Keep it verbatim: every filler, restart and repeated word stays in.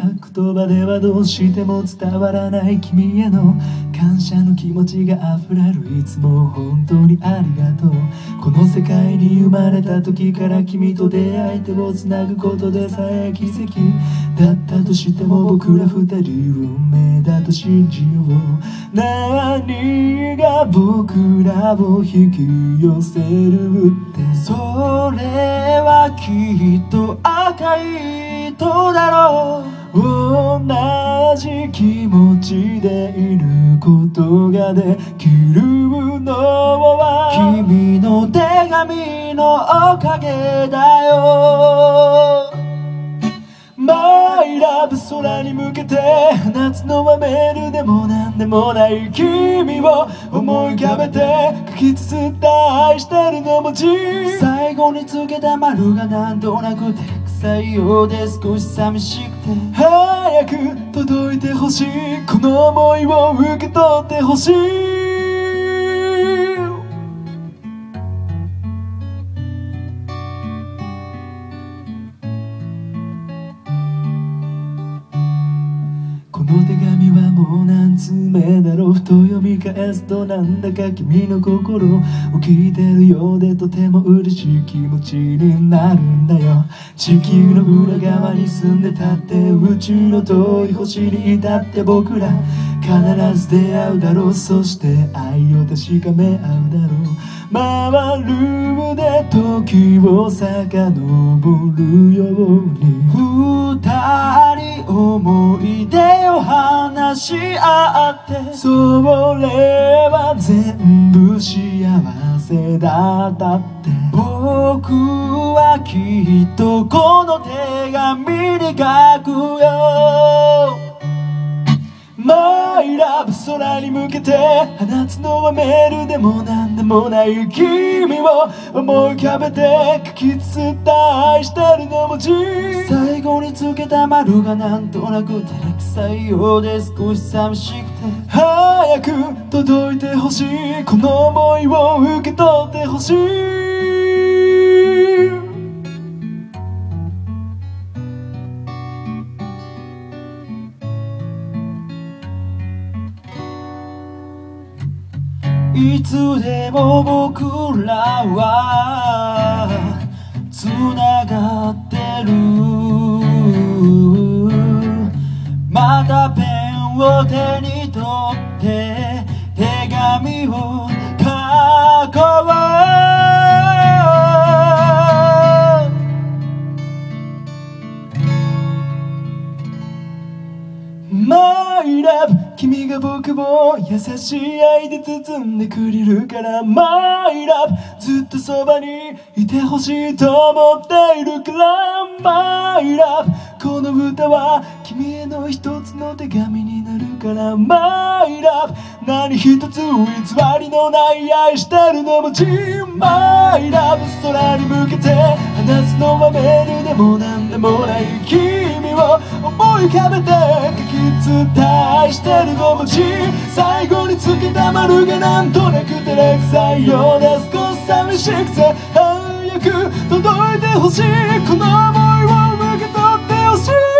言葉ではどうしても伝わらない君への感謝の気持ちが溢れる。いつも本当にありがとう。この世界に生まれた時から君と出会い手をつなぐことでさえ奇跡だったとしても、僕ら二人運命だと信じよう。何が僕らを引き寄せるって、それはきっと赤い糸だろう。同じ気持ちでいることができるのは君の手紙のおかげだよ。My love 空に向けて夏のはメールでもなんでもない君を思い浮かべて書き綴った愛してるの文字、最後につけた丸がなんとなく照れくさいようで少し寂しくて、早く届いてほしい、この想いを受け取ってほしい。この手紙はもう何通目だろう。ふと読み返すとなんだか君の心を聞いてるようでとても嬉しい気持ちになるんだよ。地球の裏側に住んでたって、宇宙の遠い星にいたって、僕ら必ず出会うだろう。そして愛を確かめ合うだろう。回る腕時を遡るように、二人思い出を話し合って、それは全部幸せだったって、僕はきっとこの手紙に書くよ。My love 空に向けて放つのはメールでもなんでもない君を思い浮かべて書き綴った愛してるの文字、最後につけた丸がなんとなく照れくさいようで少し寂しくて、早く届いてほしい、この想いを受け取ってほしい。いつでも僕らはつながってる。またペンを手に取って手紙を書こう。My love 君が僕を優しい愛で包んでくれるから、 My love ずっとそばにいてほしいと思っているから、 My love この歌は君への一つの手紙になるから、 My love 何一つ偽りのない愛してるの文字、 My love 空に向けて放つのはメールでもなんでもない君を思い浮かべて書き綴った愛してるの文字、最後につけた丸がなんとなく照れくさいようで少し寂しくて、早く届いてほしい、この想いを受け取ってほしい。